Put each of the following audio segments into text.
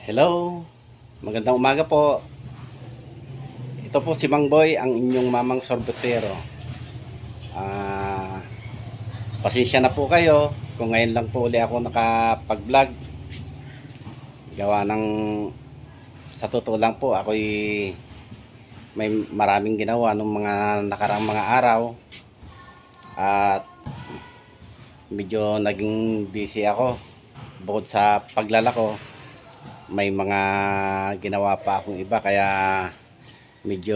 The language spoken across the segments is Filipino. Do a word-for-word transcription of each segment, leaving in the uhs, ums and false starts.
Hello, magandang umaga po. Ito po si Mang Boy, ang inyong mamang sorbetero. Ah, pasensya na po kayo kung ngayon lang po uli ako nakapag-vlog. Gawa ng sa totoo lang po, ako'y may maraming ginawa nung mga nakarang mga araw at medyo naging busy ako. Bukod sa paglalako, may mga ginawa pa akong iba kaya medyo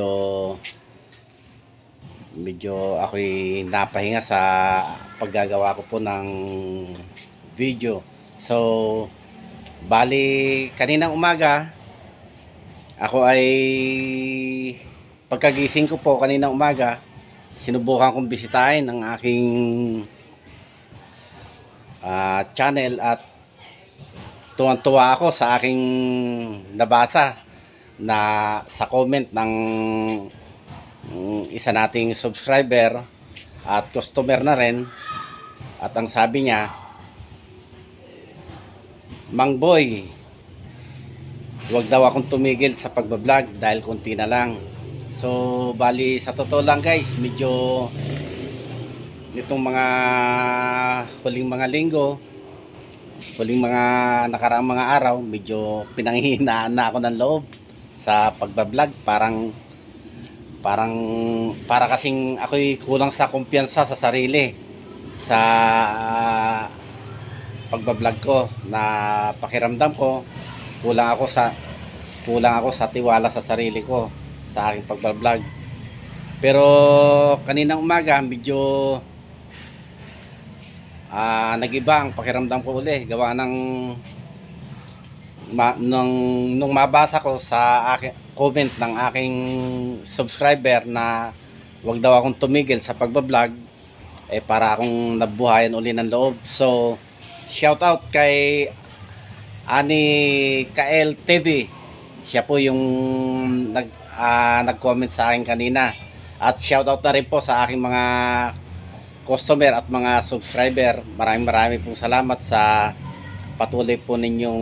medyo ako'y napahinga sa paggagawa ko po ng video. So, bali kaninang umaga ako ay pagkagising ko po kaninang umaga, sinubukan kong bisitahin ang aking uh, channel at tuwang-tuwa ako sa aking nabasa na sa comment ng um, isa nating subscriber at customer na rin, at ang sabi niya, Mang Boy, huwag daw akong tumigil sa pagbablog dahil konti na lang. So bali sa totoo lang guys, medyo nitong mga huling mga linggo, huling mga nakaraang mga araw, medyo pinanghihinaan na ako ng loob sa pagbablog. Parang parang para kasing ako'y kulang sa kumpiyansa sa sarili sa uh, pagbablog ko, na pakiramdam ko kulang ako sa kulang ako sa tiwala sa sarili ko sa aking pagbablog. Pero kaninang umaga medyo uh, nag-iba ang pakiramdam ko uli, gawa ng ma, nung, nung mabasa ko sa aking comment ng aking subscriber na wag daw akong tumigil sa pagbablog, eh para akong nabuhayan uli ng loob. So shout out kay Ani Kael T V, siya po yung nag uh, nag-comment sa akin kanina. At shout out na rin po sa aking mga customer at mga subscriber. Maraming maraming pong salamat sa patuloy po ninyong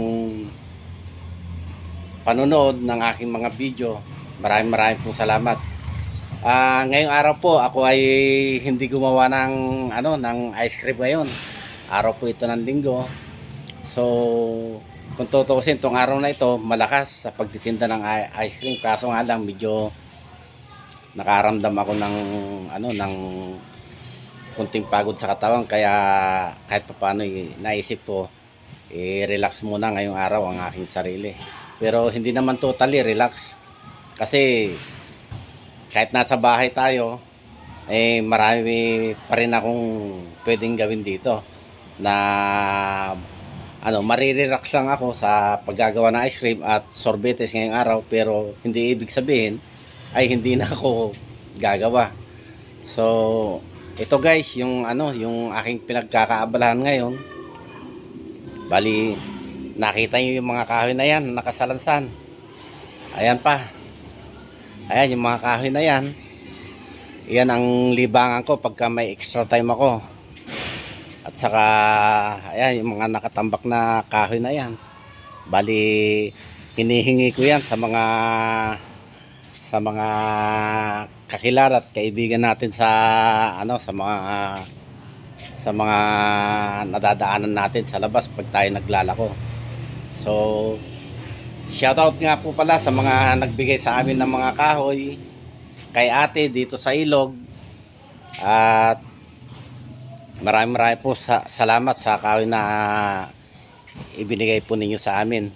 panonood ng aking mga video. Maraming maraming pong salamat. Uh, ngayong araw po ako ay hindi gumawa ng ano ng ice cream ngayon. Araw po ito ng linggo. So kung tutuusin, itong araw na ito malakas sa pagtitinda ng ice cream. Kaso nga lang medyo nakaramdam ako ng ano ng kunting pagod sa katawan, kaya kahit paano eh, naisip ko i-relax muna ngayong araw ang aking sarili. Pero hindi naman totally relax, kasi kahit nasa bahay tayo, eh marami pa rin akong pwedeng gawin dito na ano, marirelax lang ako sa paggagawa ng ice cream at sorbetes ngayong araw. Pero hindi ibig sabihin ay hindi na ako gagawa. So ito guys, yung ano, yung aking pinagkakaabalahan ngayon. Bali, nakita nyo yung mga kahoy na yan, nakasalansan. Ayan pa. Ayan yung mga kahoy na yan. Yan ang libangan ko pagka may extra time ako. At saka, ayan yung mga nakatambak na kahoy na yan. Bali, hinihingi ko yan sa mga sa mga kakilala at kaibigan natin sa ano, sa mga sa mga nadadaanan natin sa labas pag tayo naglalako. So shoutout nga po pala sa mga nagbigay sa amin ng mga kahoy, kay ate dito sa Ilog, at maraming maraming po sa, salamat sa kahoy na ibinigay po ninyo sa amin.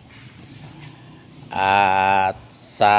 At sa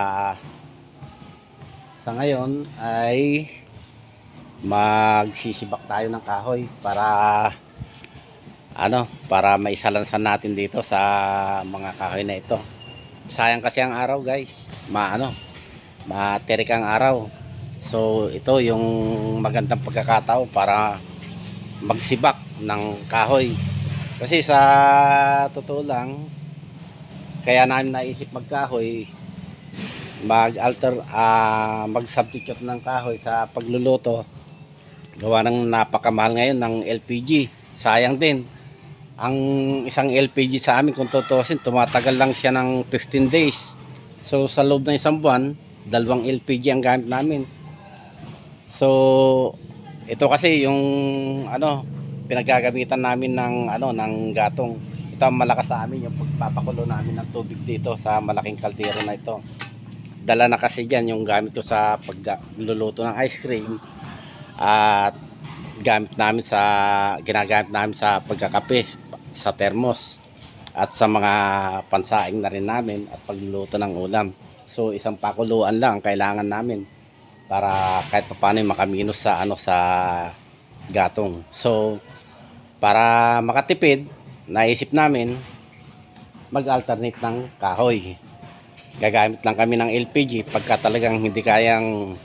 sa ngayon ay magsisibak tayo ng kahoy para ano, para maisalansan natin dito sa mga kahoy na ito. Sayang kasi ang araw guys, maano, materik ang araw. So ito yung magandang pagkakataon para magsibak ng kahoy. Kasi sa totoo lang, kaya namin naisip magkahoy, mag-alter, uh, mag-substitute ng kahoy sa pagluluto. Gawa ng napakamahal ngayon ng L P G. Sayang din. Ang isang L P G sa amin kung tutusin, tumatagal lang siya ng fifteen days. So sa loob ng isang buwan, dalawang L P G ang gamit namin. So ito kasi yung ano, pinagagamitan namin ng ano, ng gatong. Ito ang malakas sa amin, yung pagpapakulo namin ng tubig dito sa malaking kaldero na ito. Dala na kasi diyan yung gamit ko sa pagluluto ng ice cream at gamit namin sa ginagamit namin sa pagkakape sa thermos at sa mga pansaing na rin namin at pagluluto ng ulam. So isang pakuluan lang kailangan namin para kahit paano makaminos sa ano sa gatong. So para makatipid, naisip namin mag-alternate ng kahoy. Gagamit lang kami ng L P G pagka talagang hindi kayang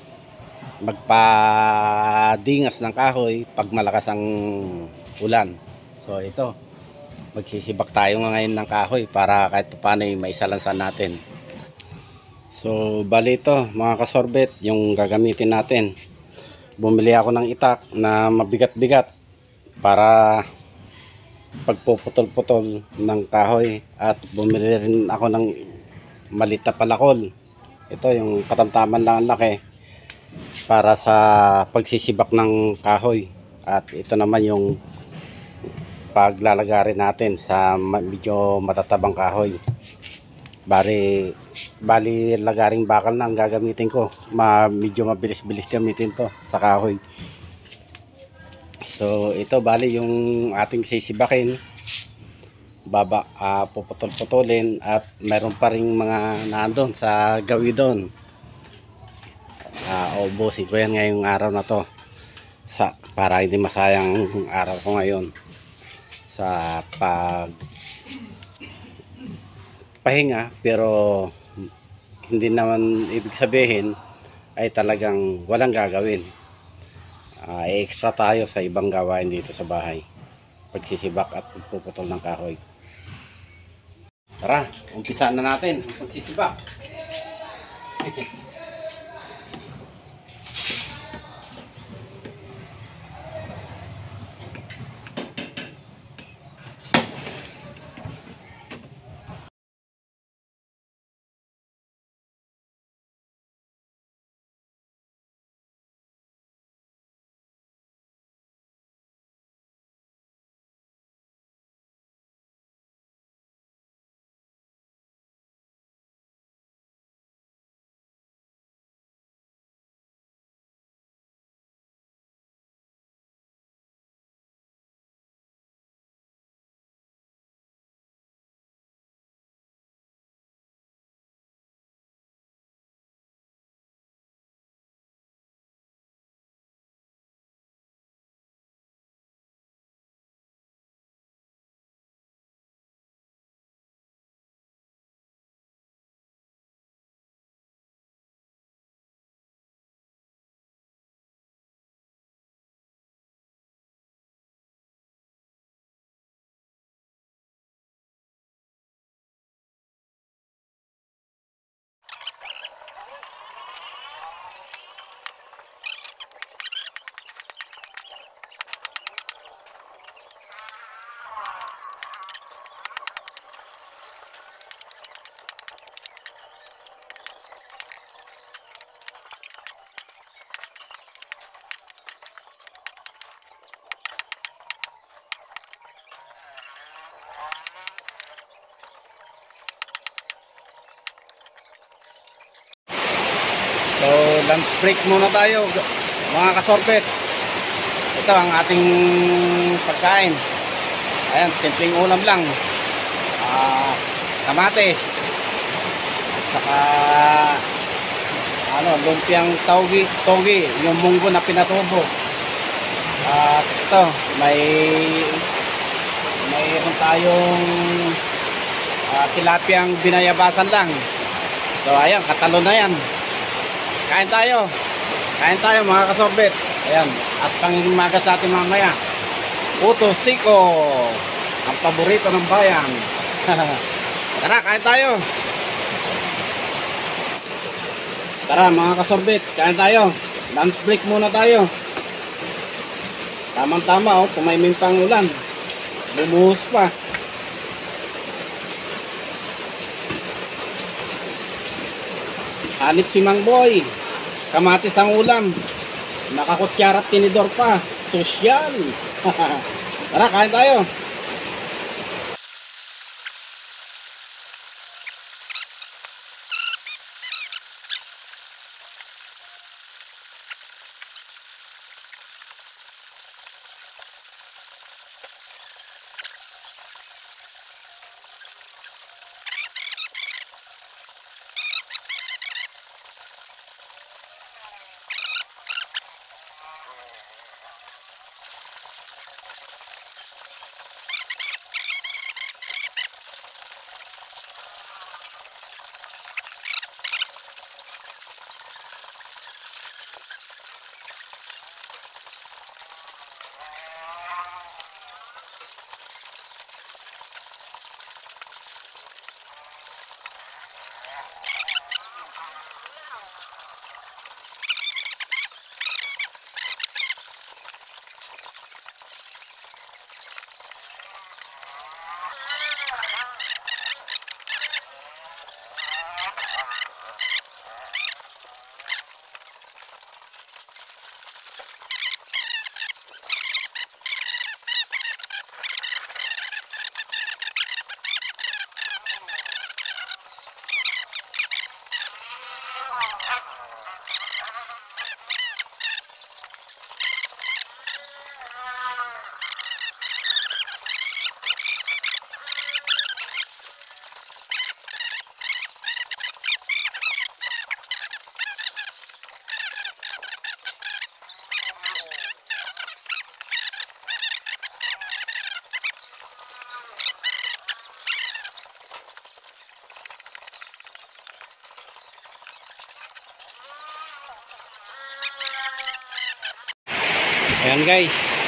magpadingas ng kahoy pag malakas ang ulan. So ito, magsisibak tayo ngayon ng kahoy para kahit paano maisalansan natin. So bali ito mga kasorbet, yung gagamitin natin. Bumili ako ng itak na mabigat-bigat para pagpuputol-putol ng kahoy, at bumili rin ako ng maliit na palakol. Ito yung katamtaman lang ang laki para sa pagsisibak ng kahoy, at ito naman yung paglalagarin natin sa medyo matatabang kahoy. Bali, bali lagaring bakal na ang gagamitin ko. Ma, medyo mabilis-bilis gamitin to sa kahoy. So ito bali yung ating sisibakin. Baba, uh, puputol-putulin, at meron pa ring mga nandun sa gawi doon. Uh, ubusin ko yan ngayong araw na to sa, para hindi masayang araw ko ngayon sa pag pahinga, pero hindi naman ibig sabihin ay talagang walang gagawin. Uh, extra tayo sa ibang gawain dito sa bahay, pagsisibak at pagpuputol ng kahoy. Tara, umpisa na natin ang pagsisibak. So lunch break muna tayo mga kasorbet. Ito ang ating pagkain. Ayan, simpleng ulam lang. uh, Kamatis, saka ano, lumpiang togi, togi, yung munggo na pinatubo. At uh, ito, may mayroon tayong uh, tilapiyang binayabasan lang. So ayan, katalo na yan. Kain tayo. Kain tayo mga kasorbet. Ayan. At pangimagas natin mamaya, Puto Siko, ang paborito ng bayan. Tara, kain tayo. Tara mga kasorbet, kain tayo. Lunch break muna tayo. Tamang tama oh, pumayming pang ulan. Bumuhos pa. Hanip si Mang Boy. Kamatis ang ulam. Nakakutsara at tinidor pa. Sosyal. Tara, kain tayo. Ayan guys,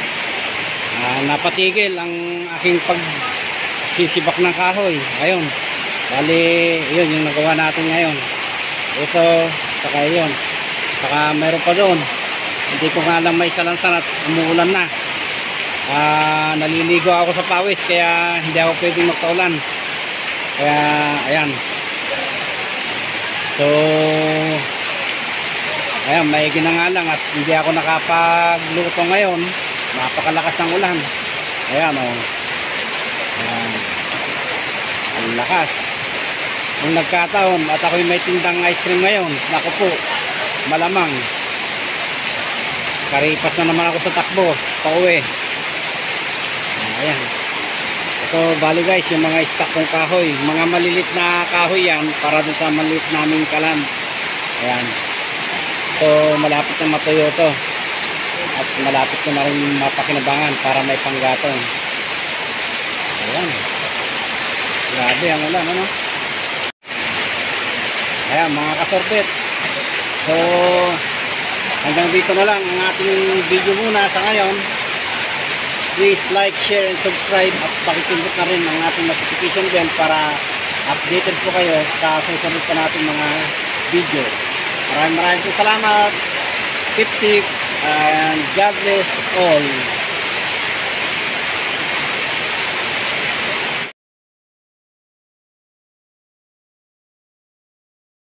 uh, napatigil ang aking pagsisibak ng kahoy. Ayun, bali yun yung nagawa natin ngayon. Ito, saka yun, saka meron pa doon. Hindi ko nga lang may salansan at umuulan na. uh, Naliligo ako sa pawis, kaya hindi ako pwedeng magpaulan. Kaya ayan. So ayan, may ginangalang at hindi ako nakapagluto ngayon. Napakalakas ng ulan. Ayan o. Oh. Ayan. Ang lakas. Kung nagkataon at ako'y may tindang ice cream ngayon, naku po, malamang karipas na naman ako sa takbo pauwi. Ayan. Ito bali guys, yung mga stock kong kahoy, mga malilit na kahoy yan para doon sa malilit naming kalan. Ayan. So malapit na matuyo to at malapit na rin mapakinabangan para may panggatong. Ayan, grabe ang ulan, ano? Ayan mga kasorbet, so hanggang dito na lang ang ating video muna sa ngayon. Please like, share and subscribe at pakipindot na rin ang ating notification bell para updated po kayo sa susunod pa natin mga video. Maraming maraming salamat. Keep safe and God bless all.